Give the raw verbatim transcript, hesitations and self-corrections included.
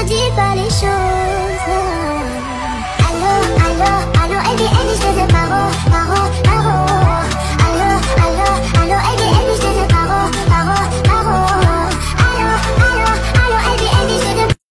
me dis pas les choses. Allô, allô, allô, elle dit, elle dit, je te paro, paro.